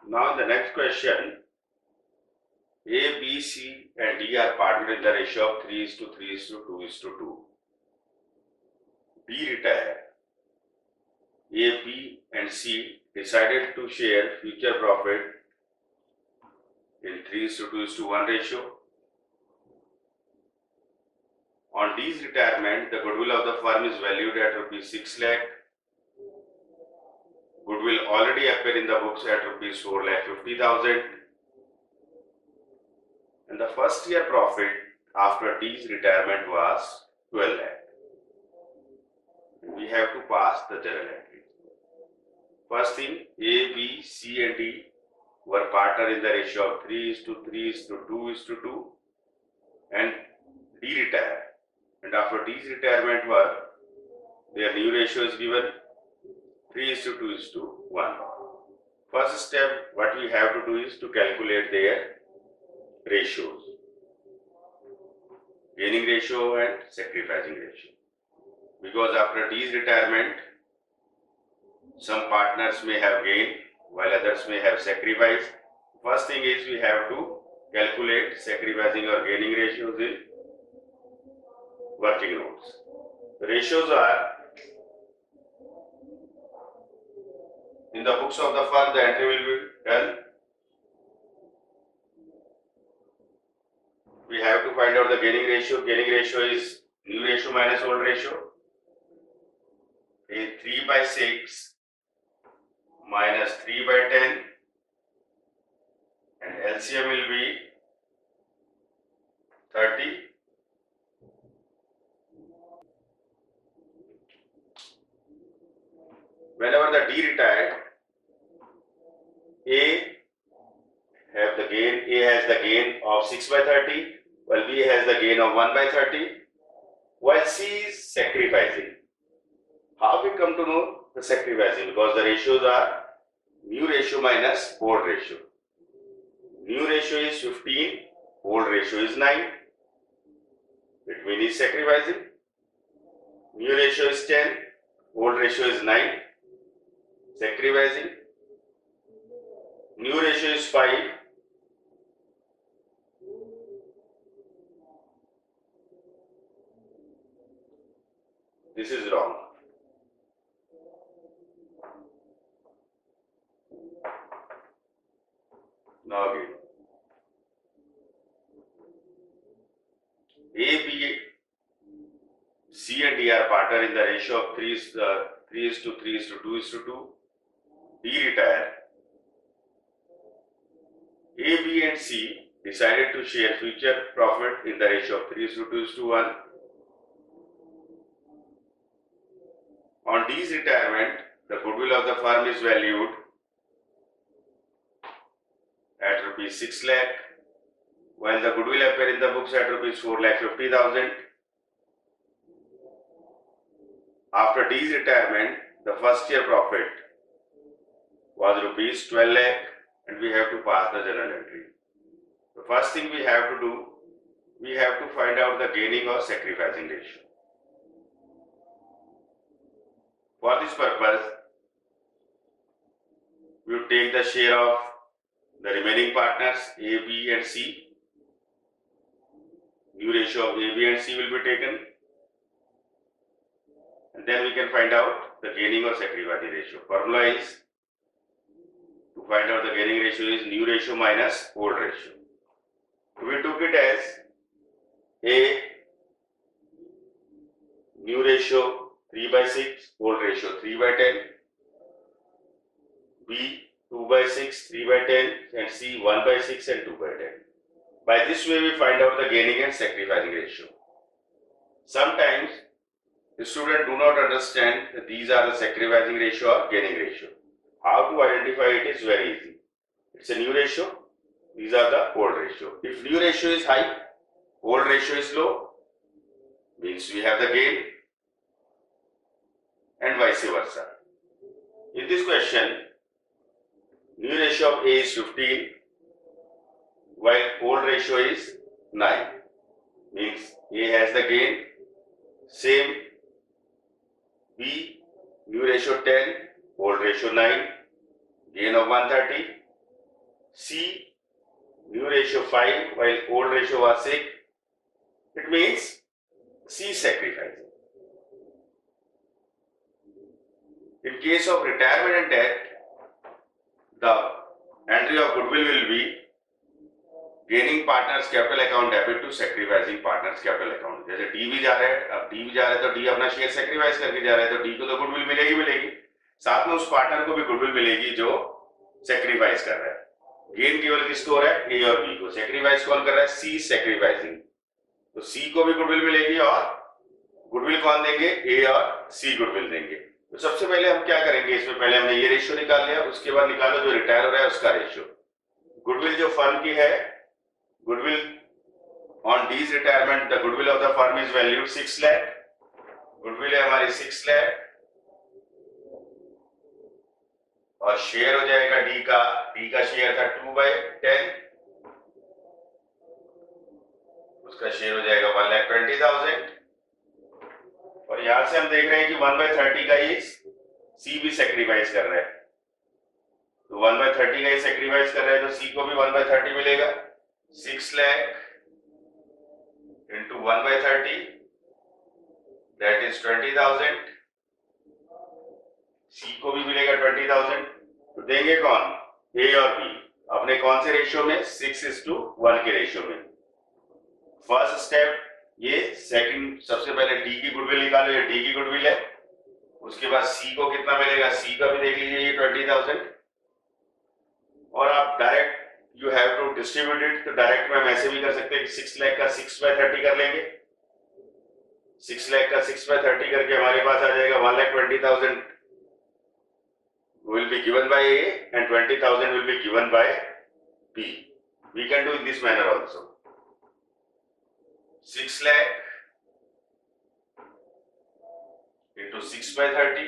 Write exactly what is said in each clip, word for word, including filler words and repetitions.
Now in the next question, A, B, C and D are partnered in the ratio of three is to three is to two is to two. B retire. A, B and C decided to share future profit in three is to two is to one ratio. On D's retirement, the goodwill of the firm is valued at rupees six lakh. Goodwill already appear in the books at rupees four lakh fifty thousand. And the first year profit after D's retirement was twelve lakh. We have to pass the journal entry. First thing, A, B, C and D were partner in the ratio of three is to three is to two is to two, and D retired. And after D's retirement were, their new ratio is given three is to two is to one. First step, what we have to do is to calculate their ratios, gaining ratio and sacrificing ratio. Because after D's retirement, some partners may have gained while others may have sacrificed. First thing is we have to calculate sacrificing or gaining ratios in working notes. The ratios are in the books of the firm, the entry will be done. We have to find out the gaining ratio. Gaining ratio is new ratio minus old ratio. A three by six minus three by ten, and L C M will be thirty. Whenever the D retired, A have the gain, A has the gain of six by thirty, while B has the gain of one by thirty, while C is sacrificing. How we come to know the sacrificing? Because the ratios are new ratio minus old ratio. New ratio is fifteen, old ratio is nine. It means sacrificing. New ratio is ten, old ratio is nine. Sacrificing. New ratio is five. This is wrong. Now again. A, B, C and D are partner in the ratio of three is, uh, three is to three is to two is to two. D retire. A, B and C decided to share future profit in the ratio of three is to two is to one. On D's retirement, the goodwill of the firm is valued at rupees six lakh, while the goodwill appear in the books at rupees four lakh fifty thousand. After D's retirement, the first year profit was rupees twelve lakh, and we have to pass the journal entry. The first thing we have to do, we have to find out the gaining or sacrificing ratio. For this purpose, we will take the share of the remaining partners A, B and C. New ratio of A, B and C will be taken, and then we can find out the gaining or sacrificing ratio. Formula is, to find out the gaining ratio is new ratio minus old ratio. We took it as A, new ratio three by six, old ratio three by ten, B two by six, three by ten, and C one by six and two by ten. By this way we find out the gaining and sacrificing ratio. Sometimes the students do not understand that these are the sacrificing ratio or gaining ratio. How to identify it is very easy. It's a new ratio, these are the old ratio. If new ratio is high, old ratio is low, means we have the gain, and vice versa. In this question, new ratio of A is fifteen, while old ratio is nine. Means A has the gain, same B, new ratio ten, old ratio nine, gain of one hundred thirty. C, new ratio five while old ratio was six. It means C is sacrificing. In case of retirement and death, the entry of goodwill will be gaining partners capital account debit to sacrificing partners capital account. जैसे D भी जा रहा है, अब D भी जा रहा है तो D अपना शेयर सेक्रीफाइस करके जा रहा है तो D को तो गुडविल मिलेगी मिलेगी, साथ में उस पार्टनर को भी गुडविल मिलेगी जो सेक्रीफाइस कर रहा है. गेन केवल किसको हो रहा है? A और B को. सेक्रीफाइस कौन कर रहा है? C sacrificing. तो C को भी गुडविल मिलेगी और गुडविल कौन देंगे? A और C गुडविल देंगे. तो सबसे पहले हम क्या करेंगे इसमें? पहले हमने ये रेशियो निकाल लिया, उसके बाद निकालो जो रिटायर हो रहा है उसका रेशियो. गुडविल जो फर्म की है, goodwill on D's retirement, the goodwill of the firm is valued six lakh. Goodwill है हमारी six lakh और शेयर हो जाएगा D का, D का शेयर था two by ten, उसका शेयर हो जाएगा one lakh twenty thousand. और यहां से हम देख रहे हैं कि one by thirty का ही C भी सेक्रीफाइस कर रहा है, तो one by thirty का ही सेक्रीफाइस कर रहा है तो C को भी one by thirty मिलेगा. six lakh into one by thirty, that is twenty thousand. C को भी मिलेगा twenty thousand. तो देंगे कौन? A और B. अपने कौन से रेशियो में? six is to one के रेशियो में. फर्स्ट स्टेप ये. सेकंड, सबसे पहले D की गुडविल निकालो, ये D की गुडविल है. उसके बाद C को कितना मिलेगा? C का भी देख लीजिए, ये twenty thousand. और आप direct You have to distribute it, तो डायरेक्ट में हम ऐसे भी कर सकते हैं कि six लाख का six by thirty कर लेंगे. six लाख का six by thirty करके हमारे पास आ जाएगा one lakh twenty thousand will be given by A and twenty thousand will be given by B. We can do in this manner also. six lakh into six by thirty,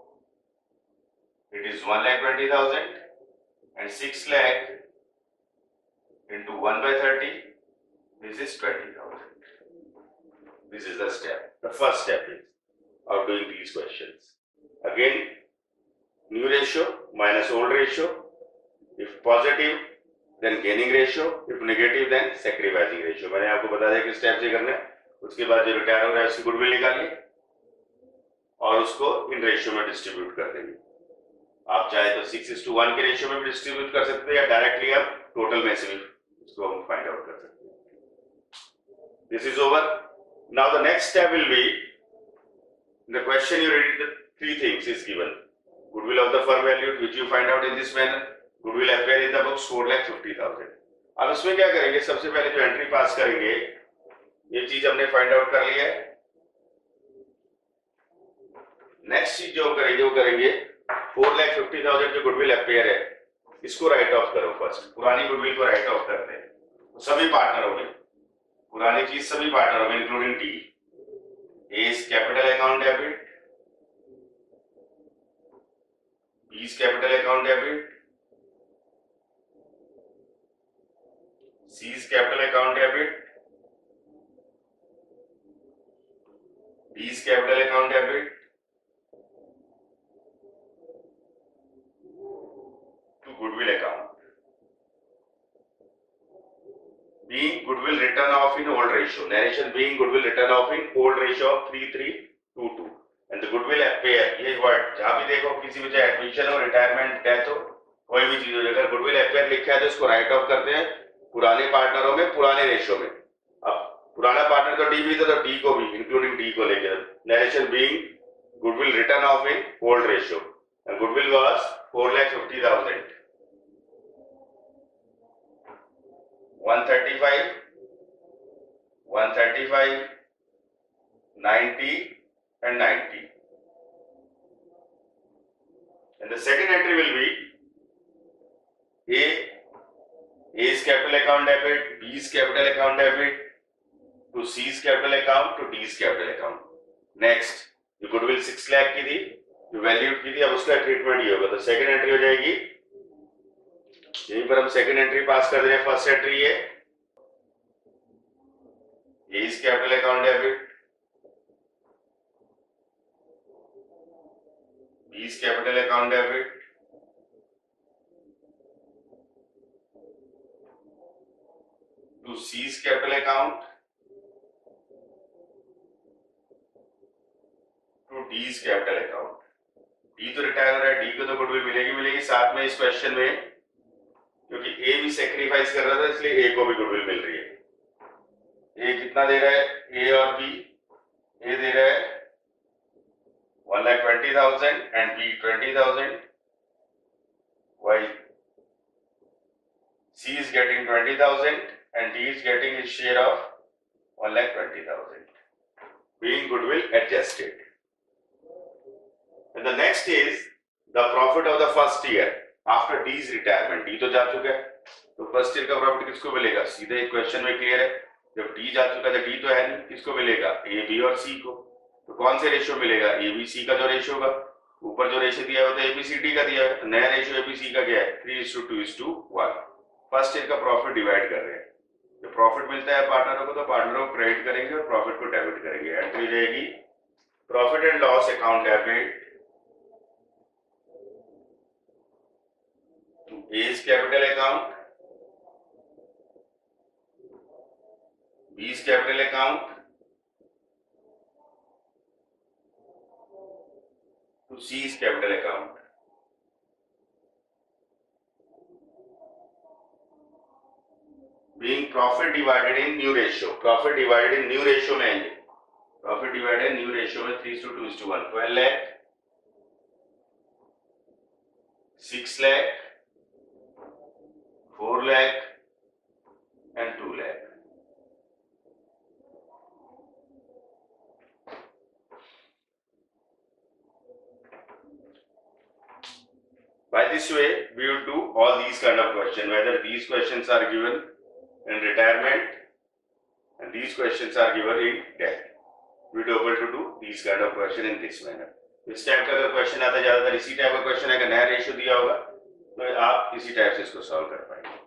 it is one lakh twenty thousand, and six lakh into one by thirty, this is twenty thousand. This is the step. The first step is of doing these questions. Again, new ratio minus old ratio. If positive, then gaining ratio. If negative, then sacrificing ratio. मैंने आपको बता दिया किस step से करना है. उसके बाद जो रिटायर हो रहा है उसकी गुडविल निकालिए और उसको इन रेशियो में डिस्ट्रीब्यूट कर देंगे. आप चाहे तो six is to one के रेशियो में भी डिस्ट्रीब्यूट कर सकते हैं या डायरेक्टली आप टोटल में से भी इसको हम फाइंड आउट कर सकते हैं. This is over. Now the next step will be, in the question you read the three things is given. Goodwill of the firm valued, which you find out in this manner. Goodwill appear in the books four lakh fifty thousand. अब इसमें क्या करेंगे? सबसे पहले जो entry पास करेंगे, ये चीज हमने फाइंड आउट कर ली है. नेक्स्ट चीज जो करेंगे वो करेंगे four lakh fifty thousand जो गुडविल अपेयर है इसको राइट ऑफ करो. फर्स्ट पुरानी गुडविल को राइट ऑफ करते हैं. सभी पार्टनरों में पुरानी चीज सभी पार्टनरों में including D. A is capital account debit, B is capital account debit, C is capital account debit, D is capital account debit to goodwill account. Being goodwill written off in old ratio. Narration being goodwill written off in old ratio of three three two two. And the goodwill appear. ये word जहां भी देखो किसी भी चाहे admission हो, retirement, death हो, कोई भी चीज हो, अगर गुडविल अपेयर लिखा है तो इसको राइट ऑफ करते हैं पुराने पार्टनरों में पुराने रेशियो में. अब पुराना पार्टनर तो डी भी था तो डी को भी इंक्लूडिंग डी को लेकर. Narration being goodwill written off in old ratio and goodwill was four lakh fifty thousand. one thirty-five, one thirty-five, ninety and ninety. And the second entry will be A, A's capital account debit, B's capital account debit to C's capital account to D's capital account. Next, जो goodwill six lakh की थी, जो valued की थी, अब उसका treatment ये होगा. तो सेकंड एंट्री हो जाएगी, यहीं पर हम सेकंड एंट्री पास कर दे रहे हैं. फर्स्ट एंट्री है A's capital account debit, B's capital account debit, to C's capital account to D's capital account. D तो रिटायर हो रहा है, D को तो गुडविल मिलेगी मिलेगी साथ में इस क्वेश्चन में, क्योंकि A भी सेक्रीफाइस कर रहा था इसलिए A को भी गुडविल मिल रही है। A कितना दे रहा है? A और B, A दे रहा है one lakh twenty thousand and B twenty thousand, while C is getting twenty thousand and D is getting his share of one lakh twenty thousand, being goodwill adjusted. And the next is the profit of the first year after D's retirement. D तो जा चुका है, तो first year का profit किसको मिलेगा? सीधे एक क्वेश्चन में क्लियर है, जब D जा चुका है तो D तो है नहीं, किसको मिलेगा? A, B और C को। तो कौन से रेशियो मिलेगा? A, B, C का जो रेशियो होगा, ऊपर जो रेशियो दिया हुआ था A, B, C, D का दिया है, तो नया रेशियो A, B, C का क्या है? Three is to two is to one. First year का प्रॉफिट डिवाइड कर रहे हैं, जो प्रॉफिट मिलता है पार्टनरों को तो पार्टनरों को क्रेडिट करेंगे और प्रॉफिट को डेबिट करेंगे। एंट्री रहेगी profit and loss account debit to A's capital account, B's capital account to C's capital account. Being profit divided in new ratio. Profit divided in new ratio में आएंगे, profit divided in new ratio में three is to two is to one. twelve lakh, six lakh, four lakh and two lakh. By this way, we would do all these kind of questions, whether these questions are given in retirement and these questions are given in death. We would be able to do these kind of question in this manner. इस type का अगर question आता है, ज्यादातर इसी type का question है, अगर नया रेशियो दिया होगा तो आप इसी टाइप से इसको सॉल्व कर पाएंगे।